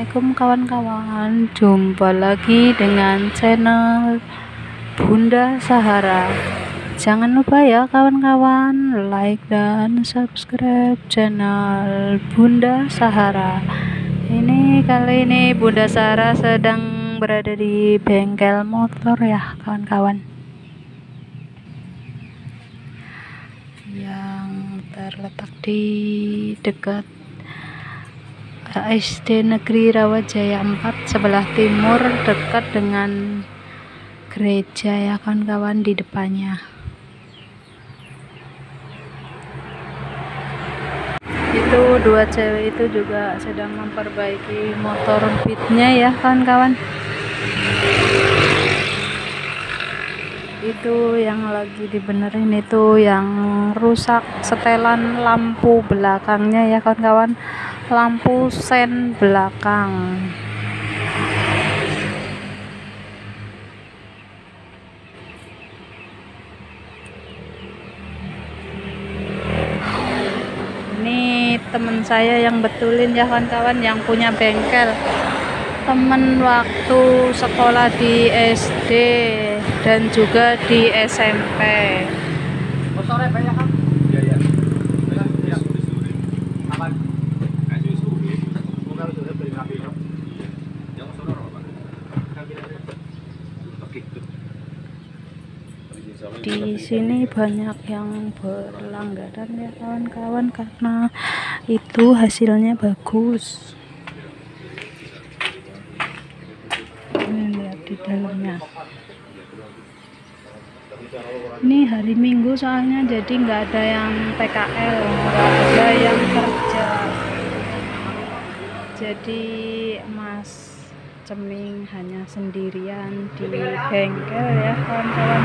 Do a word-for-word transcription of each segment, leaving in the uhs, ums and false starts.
Assalamualaikum kawan-kawan, jumpa lagi dengan channel Bunda Sahara. Jangan lupa ya kawan-kawan, like dan subscribe channel Bunda Sahara. Ini kali ini Bunda Sahara sedang berada di bengkel motor ya kawan-kawan, yang terletak di dekat S D Negeri Rawajaya empat sebelah timur, dekat dengan gereja ya kawan-kawan di depannya. Itu dua cewek itu juga sedang memperbaiki motor Beatnya ya kawan-kawan. Itu yang lagi dibenerin, itu yang rusak setelan lampu belakangnya ya kawan-kawan, lampu sen belakang. Ini temen saya yang betulin ya kawan-kawan, yang punya bengkel, temen waktu sekolah di S D dan juga di S M P. Di sini banyak yang berlangganan ya kawan-kawan, karena itu hasilnya bagus. Ini lihat di dalamnya. Ini hari Minggu soalnya, jadi nggak ada yang P K L, nggak ada yang kerja. Jadi Mas Ceming hanya sendirian di bengkel ya kawan-kawan.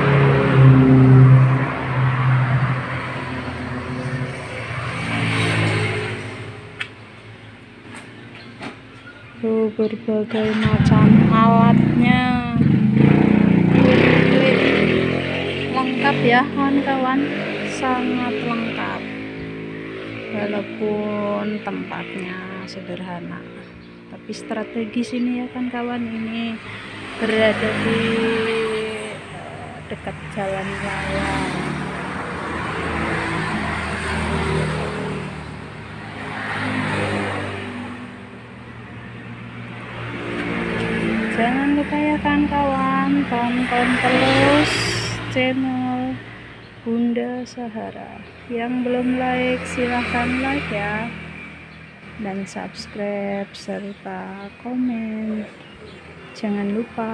Tuh berbagai macam alatnya, lengkap ya kawan-kawan, sangat lengkap walaupun tempatnya sederhana, tapi strategis ini ya kawan-kawan. Ini berada di dekat jalan raya. Jangan lupa ya kawan-kawan, tonton terus channel Bunda Sahara. Yang belum like silahkan like ya, dan subscribe serta komen, jangan lupa.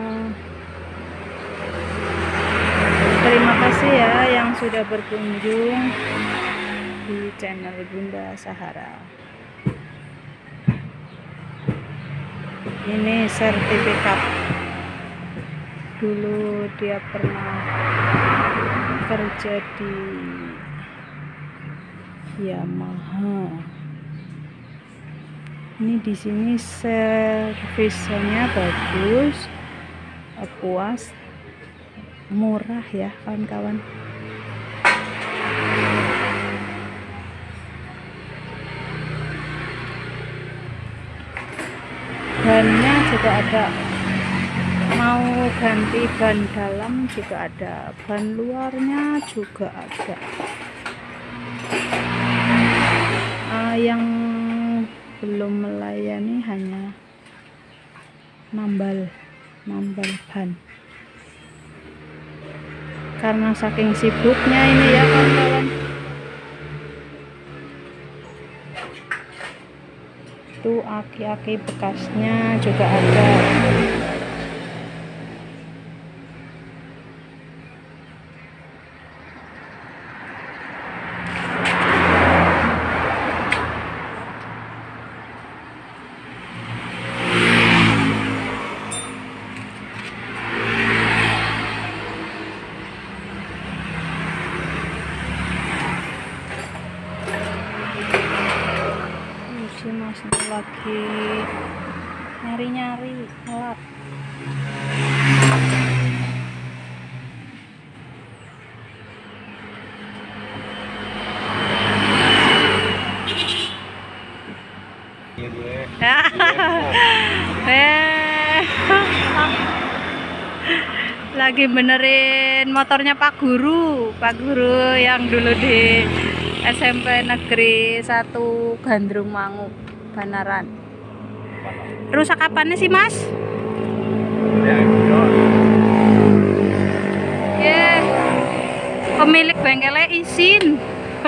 Terima kasih ya yang sudah berkunjung di channel Bunda Sahara. Ini sertifikat, dulu dia pernah kerja di Yamaha. Ini di sini servisnya bagus, puas, murah ya kawan-kawan. Bannya juga ada, mau ganti ban dalam juga ada, ban luarnya juga ada. Uh, yang belum melayani hanya nambal nambal ban, karena saking sibuknya ini ya kawan-kawan. Itu aki-aki bekasnya juga ada. Mas lagi nyari-nyari alat. Iya boleh. lagi benerin motornya Pak Guru Pak Guru yang dulu di S M P Negeri satu Gandrung Mangu Banaran. Rusak apanya sih Mas? Yeah. Pemilik bengkelnya izin.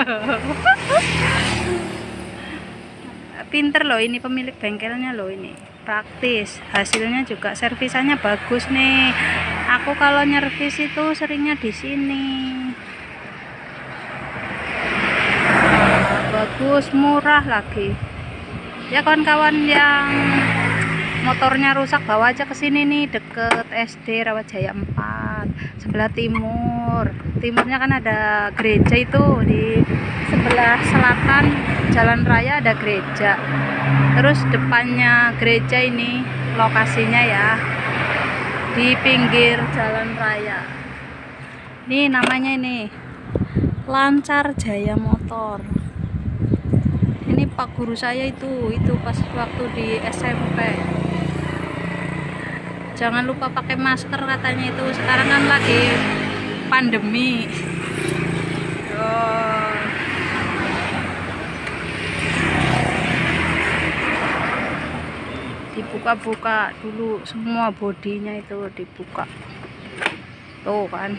Pinter loh ini pemilik bengkelnya loh, ini praktis, hasilnya juga servisannya bagus nih. Aku kalau nyervis itu seringnya di sini. Bagus, murah lagi. Ya kawan-kawan yang motornya rusak bawa aja ke sini nih, deket S D Rawajaya empat, sebelah timur. Timurnya kan ada gereja itu, di sebelah selatan jalan raya ada gereja. Terus depannya gereja ini lokasinya ya di pinggir jalan raya. Ini namanya ini Lancar Jaya Motor. Ini Pak Guru saya itu, itu pas waktu di S M P. Jangan lupa pakai masker katanya itu, sekarang kan lagi pandemi. Oh. Dibuka-buka dulu semua bodinya itu, dibuka tuh kan.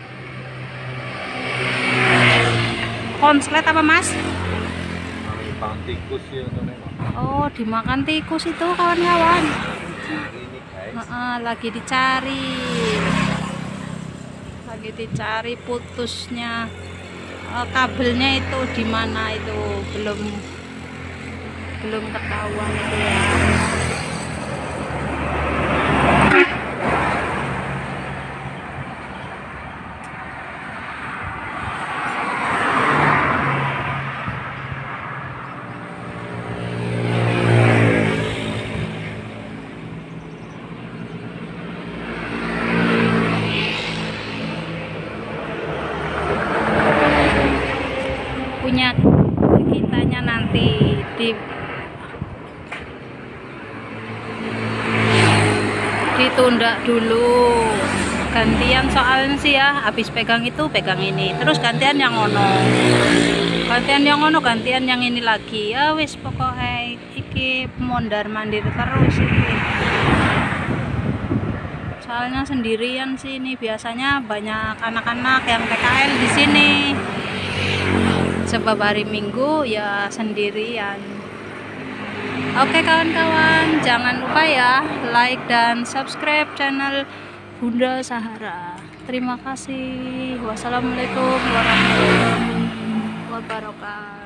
Konslet apa Mas? Dimakan tikus ya, oh dimakan tikus itu kawan-kawan. Nah, lagi dicari lagi dicari putusnya uh, kabelnya itu di mana itu belum belum ketahuan itu ya. Punya kitanya nanti di ditunda dulu, gantian soalnya sih ya, habis pegang itu pegang ini, terus gantian yang ono gantian yang ono gantian yang ini lagi ya. Wis pokoknya iki mondar mandir terus ini. Soalnya sendirian sih ini, biasanya banyak anak-anak yang P K L di sini. Sebab hari Minggu ya sendirian. Oke kawan-kawan, jangan lupa ya like dan subscribe channel Bunda Sahara. Terima kasih. Wassalamualaikum warahmatullahi wabarakatuh.